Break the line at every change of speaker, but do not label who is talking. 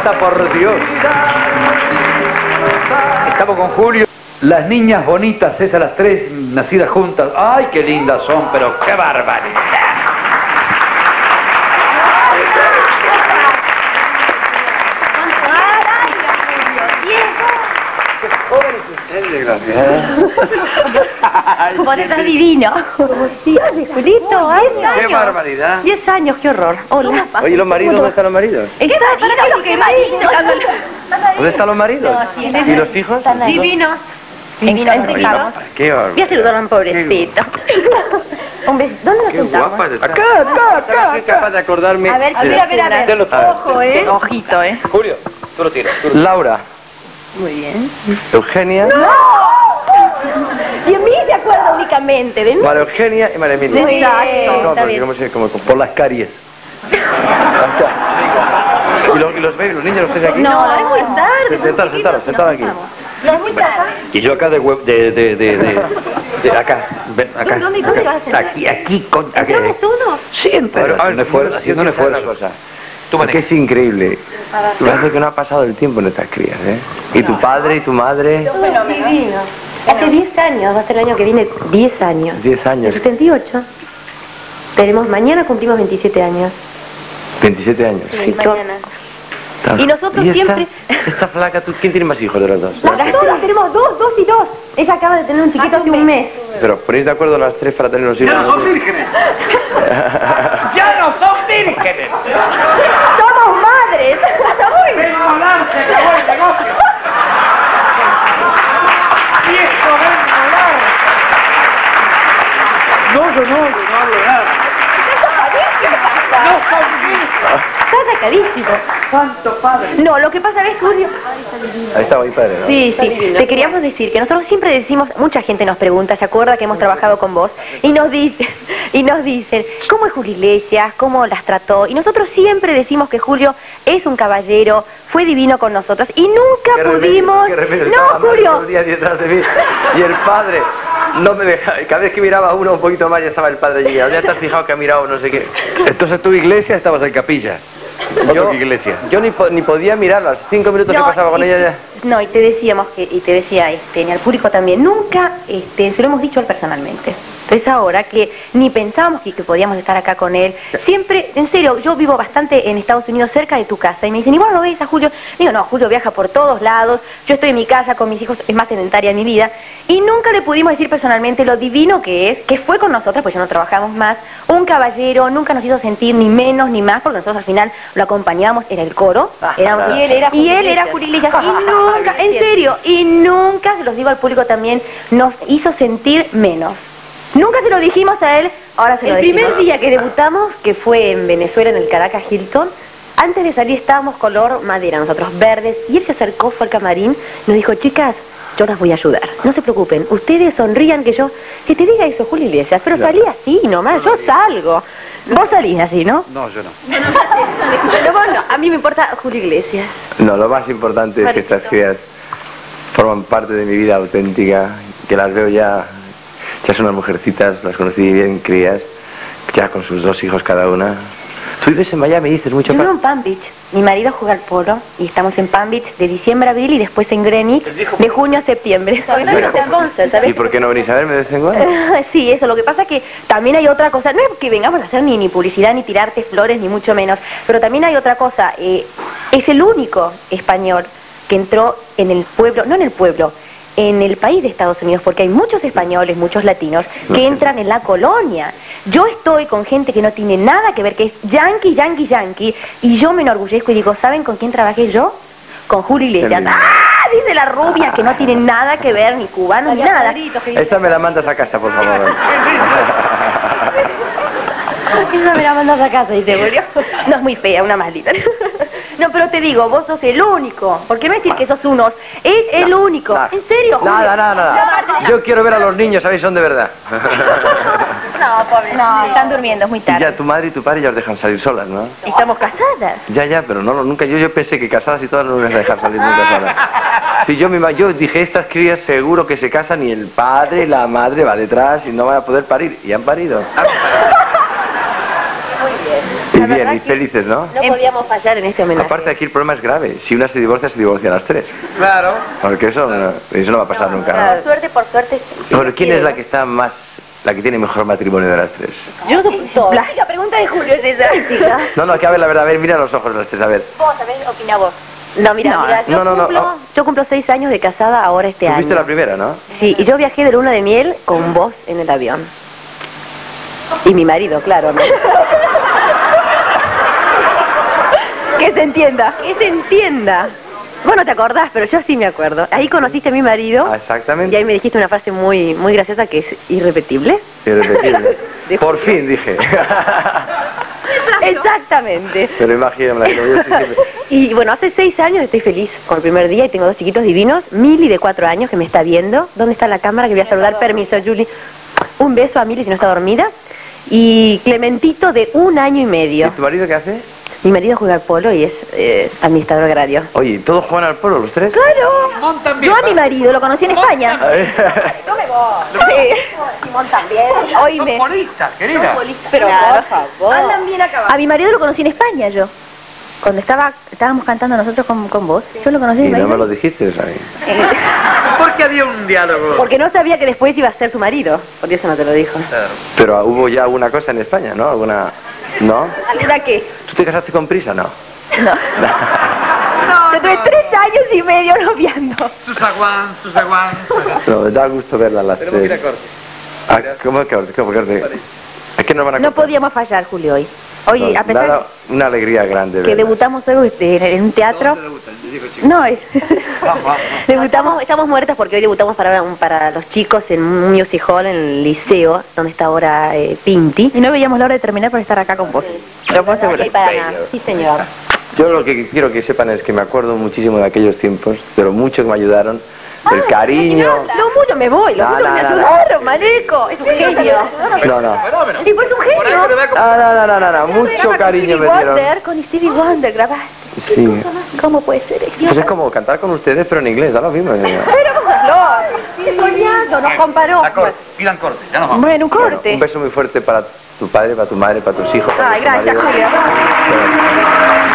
Santa, por Dios. Estamos con Julio. Las niñas bonitas, esas las tres nacidas juntas. ¡Ay, qué lindas son! Pero qué barbaridad.
Vos estás divino. Sí, Julito, 10 años.
¡Qué barbaridad!
10 años, qué horror. Hola.
Oye, ¿los maridos? ¿Dónde están los maridos?
Está divino, qué marido.
¿Dónde están los maridos? ¿Y los hijos?
Divinos. Divinos, entregamos.
¡Qué barbaridad!
Voy a saludar a un pobrecito. Un beso. ¿Dónde nos
¡Qué
sentamos?
guapa estás!
Acá.
Soy capaz de acordarme...
A ver, Ojo, Ojito,
Julio, tú lo tiras.
Laura.
Muy bien.
Eugenia.
Y a mí se acuerda únicamente de mí.
María Eugenia y María Emilia.
Exacto.
No,
Está
porque
bien.
¿cómo se llama?
Por las caries.
¿Y los bebés, los niños los tenéis aquí?
No, es muy tarde.
Sentaros aquí.
No es muy tarde.
Y yo acá de acá. Ven, acá.
¿Dónde vas a sentar?
Aquí, con... Aquí.
¿Entramos todos?
Siempre. Haciendo un esfuerzo. Haciendo un esfuerzo.
Cosa. Porque es increíble. Parece que no ha pasado el tiempo en estas crías, ¿eh? Y tu padre y tu madre...
Divino. Hace 10 años, va a ser el año que viene 10 años.
10 años.
El 78. Mañana cumplimos 27 años.
27 años.
Sí, mañana. Y nosotros
esta,
siempre...
Esta flaca, ¿quién tiene más hijos de los dos?
Las dos tenemos dos y dos. Ella acaba de tener un chiquito hace un mes.
Pero ponéis de acuerdo las tres para tener los hijos.
¡Ya no son vírgenes! ¡Ya no son vírgenes!
¡Somos madres!
¡Ven a hablar, se acabó el negocio! ¡Viejo, ven a hablar! No, yo no hablo nada. ¡No son vírgenes!
Está sacadísimo.
¡Santo Padre!
No, lo que pasa es, Julio...
Ahí está mi padre, ¿no?
Sí, sí. Te queríamos decir que nosotros siempre decimos, mucha gente nos pregunta, ¿se acuerda que hemos trabajado con vos? Y nos dicen, ¿cómo es Julio Iglesias? ¿Cómo las trató? Y nosotros siempre decimos que Julio es un caballero, fue divino con nosotros y nunca pudimos... No, Julio.
Detrás de mí. Y el padre no me dejaba. Cada vez que miraba uno un poquito más ya estaba el padre allí. Ya te has fijado que ha mirado no sé qué.
Entonces tu iglesia estabas en capilla.
Yo,
iglesia.
Yo ni podía mirarlas. 5 minutos que pasaba con ella ya.
No, y te decíamos que, y te decía ni al público también, nunca se lo hemos dicho a él personalmente. Entonces ahora que ni pensábamos que podíamos estar acá con él, siempre, en serio, yo vivo bastante en Estados Unidos cerca de tu casa y me dicen, ¿y vos lo ves a Julio? Digo, no, Julio viaja por todos lados, yo estoy en mi casa con mis hijos, es más sedentaria en mi vida, y nunca le pudimos decir personalmente lo divino que es, que fue con nosotros, pues ya no trabajamos más, un caballero, nunca nos hizo sentir ni menos ni más, porque nosotros al final lo acompañábamos, era el coro, y él era Julio Iglesias, y nunca, en serio, y nunca, se los digo al público también, nos hizo sentir menos. Nunca se lo dijimos a él, ahora se lo decimos. El primer día que debutamos, que fue en Venezuela, en el Caracas Hilton, antes de salir estábamos color madera, nosotros verdes, y él se acercó, fue al camarín, nos dijo, chicas, yo las voy a ayudar, no se preocupen, ustedes sonrían que te diga eso, Julio Iglesias, pero salí así nomás, yo salgo. Vos salís así, ¿no?
No, yo no.
Pero bueno, a mí me importa Julio Iglesias.
No, lo más importante es que estas crías forman parte de mi vida auténtica, que las veo ya son unas mujercitas, las conocí bien, crías, ya con sus 2 hijos cada una. Tú vives en Miami, dices mucho.
Yo vivo en Palm Beach. Mi marido juega al polo y estamos en Palm Beach de diciembre a abril y después en Greenwich de junio a septiembre.
¿Y por qué no venís a verme de vez en cuando?
Sí, eso. Lo que pasa es que también hay otra cosa. No es que vengamos a hacer ni publicidad, ni tirarte flores, ni mucho menos. Pero también hay otra cosa. Es el único español que entró en el pueblo, no en el pueblo, en el país de Estados Unidos, porque hay muchos españoles, muchos latinos, que entran en la colonia. Yo estoy con gente que no tiene nada que ver, que es yankee, y yo me enorgullezco y digo, ¿saben con quién trabajé yo? Con Julio Iglesias. ¡Ah! Dice la rubia, que no tiene nada que ver, ni cubano, ni nada.
Esa me la mandas a casa, por favor.
Esa me la mandas a casa, dice Julio. No es muy fea, una maldita. No, pero te digo, vos sos el único. ¿Por qué no decir que sos unos? Es el único. ¿En serio, Julio?
Nada. Yo quiero ver a los niños, ¿sabéis? Son de verdad.
No, pobre. No, están durmiendo, es muy tarde.
Y ya tu madre y tu padre ya os dejan salir solas, ¿no?
Estamos casadas.
Ya, pero no, nunca. Yo pensé que casadas y todas no me ibas a dejar salir nunca solas. Sí, yo dije, estas crías seguro que se casan y el padre y la madre va detrás y no van a poder parir. Y han parido.
Muy bien.
Y
La
bien,
verdad
y
que
felices, ¿no?
No podíamos fallar en este homenaje.
Aparte aquí el problema es grave. Si una se divorcian las tres.
Claro.
Porque eso no va a pasar nunca, ¿no?
Por suerte.
Bueno, ¿quién es la que está más, la que tiene mejor matrimonio de las tres?
Yo la única pregunta de Julio es esa.
No, que a ver, la verdad, a ver, mira los ojos de las tres, a ver.
Vos, a ver, opina vos. No, mira, yo cumplo 6 años de casada ahora este
Tú
año.
fuiste la primera, ¿no?
Sí, y yo viajé de luna de miel con vos en el avión. Y mi marido, claro, ¿no? Que se entienda. Que se entienda. Vos no te acordás, pero yo sí me acuerdo. Ahí conociste a mi marido.
Ah, exactamente.
Y ahí me dijiste una frase muy, muy graciosa que es irrepetible.
Irrepetible. Por fin, dije.
Exactamente.
Pero imagínate, yo siempre...
Y bueno, hace 6 años estoy feliz con el primer día y tengo 2 chiquitos divinos. Mili de 4 años que me está viendo. ¿Dónde está la cámara? Que voy a saludar. Permiso, Julie. Un beso a Mili si no está dormida. Y Clementito de 1 año y medio.
¿Y tu marido qué hace?
Mi marido juega al polo y es administrador agrario.
Oye, ¿todos juegan al polo los tres?
¡Claro!
Simón también.
Yo a mi marido lo conocí en España.
A ver.
Sí. Simón también. Oíme.
Son polistas, querida.
Pero por favor. Andan bien acabados. A mi marido lo conocí en España yo. Cuando estábamos cantando nosotros con vos, yo lo conocí en
Y no
España.
me lo dijiste, ¿sabes?
Porque había un diálogo.
Porque no sabía que después iba a ser su marido. Por eso no te lo dijo.
Claro.
Pero hubo ya alguna cosa en España, ¿no? ¿Alguna...? ¿No?
¿Alguna qué?
¿Tú te casaste con prisa, no?
No. Yo tuve 3 años y medio noviando.
Susaguán.
No, me da gusto verlas las
Tenemos que ir a
tres.
corte.
¿Cómo corte? Es que nos van a
No
cortar.
podíamos fallar, Julio, hoy. Hoy,
Nos
a pesar
da una alegría grande.
que
verlas.
debutamos hoy en un teatro.
¿Dónde debutan? Yo digo, chicos.
No,
Vamos.
estamos muertas porque hoy debutamos para los chicos en un music hall en el liceo, donde está ahora Pinti. Y no veíamos la hora de terminar por estar acá con vos. Lo puedo asegurar. Sí, señor.
Yo lo que quiero que sepan es que me acuerdo muchísimo de aquellos tiempos, de lo mucho que me ayudaron, del cariño.
Lo mucho me voy, los
No,
otros
no,
me
no,
ayudaron, Maneco. Es un genio.
No.
Fenómeno.
Y pues un genio.
No, mucho cariño me dieron.
Con Stevie Wonder grabaste.
Sí.
¿Cómo puede ser eso?
Pues es como cantar con ustedes, pero en inglés, da lo mismo.
Pero soñando, nos comparó.
Pidan corte, ya nos vamos.
Bueno, un
Bueno,
corte.
un beso muy fuerte para tu padre, para tu madre, para tus hijos. para
Ay,
tu
gracias,
marido.
Julia.
Bueno.